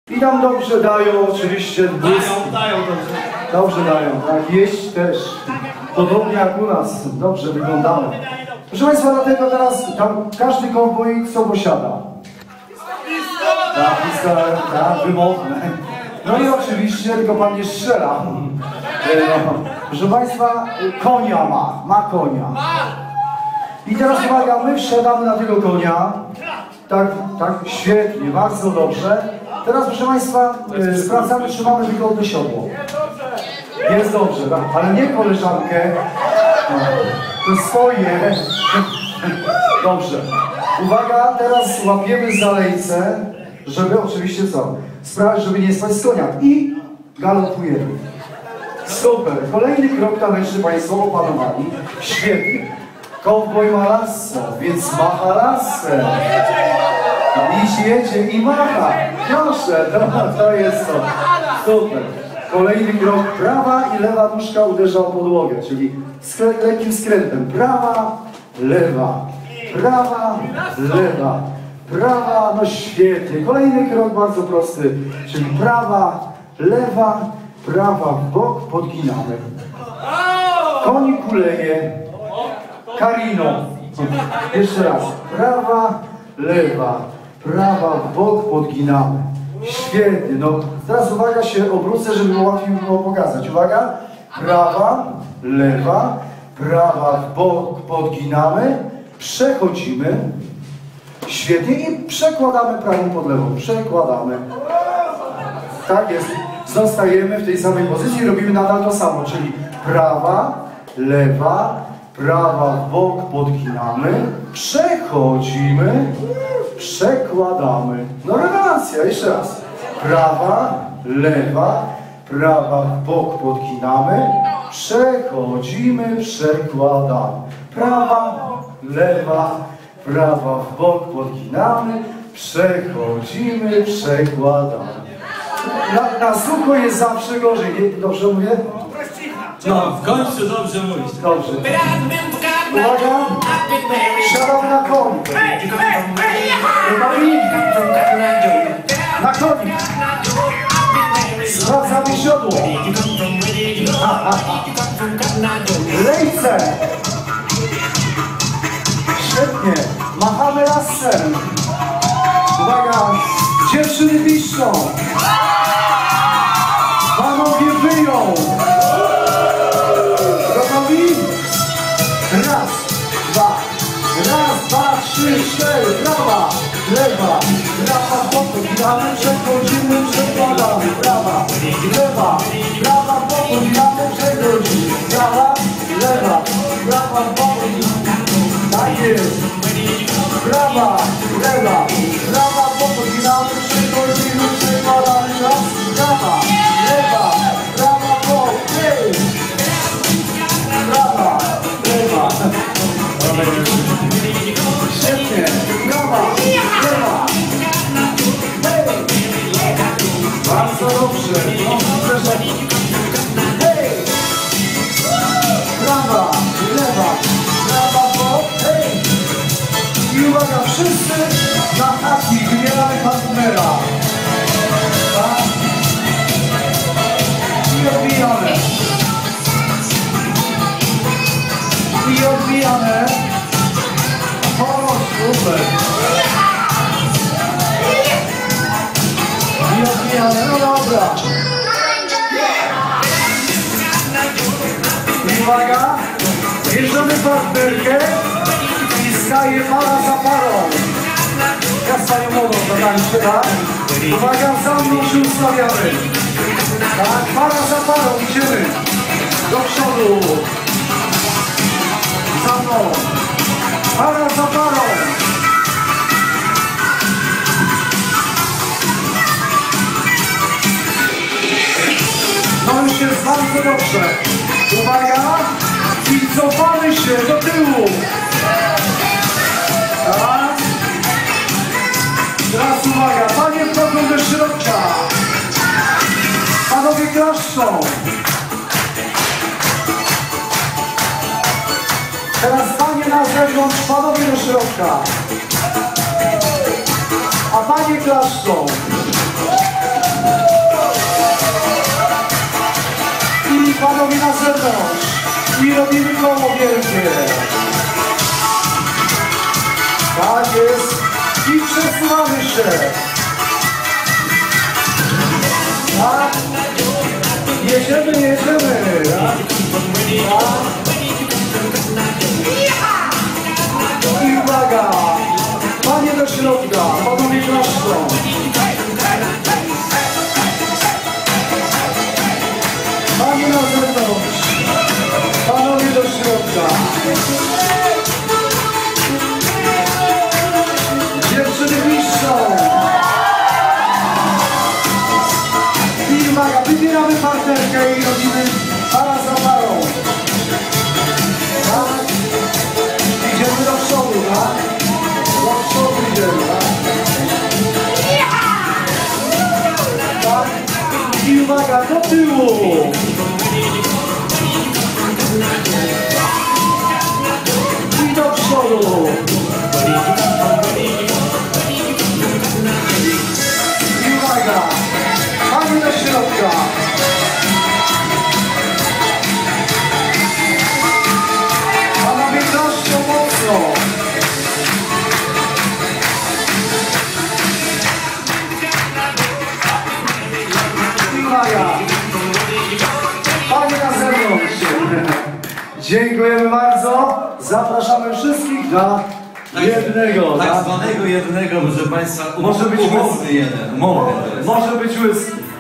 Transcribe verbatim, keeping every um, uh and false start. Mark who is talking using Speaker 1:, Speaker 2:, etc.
Speaker 1: I tam dobrze dają oczywiście.
Speaker 2: Dają, dają dobrze.
Speaker 1: Dobrze dają, tak. Jeść też. Podobnie jak u nas. Dobrze wyglądamy. Proszę Państwa, dlatego teraz tam każdy kowboj co posiada? Tak, pistolet, tak, wymowne. No i oczywiście, tylko Pan nie strzela. No. Proszę Państwa, konia ma, ma konia. I teraz uwaga, my wsiadamy na tego konia. Tak, tak, świetnie, bardzo dobrze. Teraz, proszę Państwa, e, sprawdzamy, czy mamy wygodne siodło. Jest dobrze, tak, ale nie koleżankę. No, to swoje. Dobrze. Uwaga, teraz łapiemy zalejce, żeby oczywiście co? Sprawić, żeby nie spać z konia. I galopujemy. Super. Kolejny krok taneczny Państwo opanowali. Świetnie. Kowboj ma lasso, więc macha lassem. I jedzie i macha. Proszę, to, to jest to. Super. Kolejny krok. Prawa i lewa nóżka uderza o podłogę, czyli skrę lekkim skrętem. Prawa, lewa. Prawa, lewa. Prawa, no świetnie. Kolejny krok bardzo prosty, czyli prawa, lewa, prawa w bok, podginamy. Koń kuleje kariną. Jeszcze raz. Prawa, lewa, prawa w bok, podginamy. Świetnie. No teraz uwaga, się obrócę, żeby łatwiej było pokazać. Uwaga. Prawa, lewa, prawa w bok, podginamy. Przechodzimy. Świetnie i przekładamy prawą pod lewą. Przekładamy. Tak jest. Zostajemy w tej samej pozycji i robimy nadal to samo, czyli prawa, lewa, prawa w bok, podginamy, przechodzimy, przekładamy. No rewelacja, jeszcze raz. Prawa, lewa, prawa w bok, podginamy, przechodzimy, przekładamy. Prawa, lewa, prawa w bok, podginamy, przechodzimy, przekładamy. Na, na sucho jest zawsze gorzej, nie? Dobrze mówię?
Speaker 2: No, w końcu dobrze mówisz.
Speaker 1: Dobrze. Uwaga! Siadamy na koń. Na koń. Sprawdzamy siodło. Lejce. Świetnie. Machamy lasem. Uwaga! Dziewczyny piszczą. Panowie wyją. Gotowi? Raz, dwa. Raz, dwa, trzy, cztery. Prawa, lewa, prawa, boku. Gramy, przechodzimy, przekładamy. Prawa, lewa, prawa, boku. Gramy, przechodzimy. Prawa, lewa, prawa, boku. Tak jest. Prawa, lewa, prawa, boku. Gramy, przechodzimy, przekładamy. Raz, prawa, lewa, prawa, boku. Prawa, lewa. Świetnie. Prawa, lewa. Bardzo dobrze. Hej. Prawa, lewa, prawa, bok. Hej. I uwaga, wszyscy na haki wybieramy partnera. Tak? I odbijamy. I odbijane. O, super. I odbijane, no dobra. I uwaga, bierzemy partnerkę i staje para za parą. Ja z panią młodą zatańczę, tak? Uwaga, za mną się ustawiamy. Tak, para za parą, idziemy. Do przodu. Za mną. Para za parą. No już jest bardzo dobrze. Uwaga. I cofamy się do tyłu. Tak. Teraz uwaga. Panie wchodzą do środka. Panowie klaszczą. Teraz panie na zewnątrz, panowie do środka. A panie klaszczą. I robimy koło wielkie. Tak jest. I przesuwamy się. Tak. Jedziemy, jedziemy. Tak. Tak. I uwaga. Panie do środka. Panowie klaszczą. Panie na zewnątrz. Panowie do środka. Dziewczyny piszczą. I uwaga, wybieramy partnerkę i robimy para za parą. Tak? Idziemy do przodu, tak? Do przodu idziemy, tak? Tak? I uwaga, do tyłu. I do przodu. I uwaga, panie do środka. Panowie klaszczą mocno. I uwaga, panie na zewnątrz. Dziękujemy bardzo. Zapraszamy wszystkich na jednego.
Speaker 2: Tak
Speaker 1: Tak?
Speaker 2: zwanego jednego, proszę Państwa,
Speaker 1: Może być
Speaker 2: umowny jeden. Umowny to jest.
Speaker 1: Może być whisky.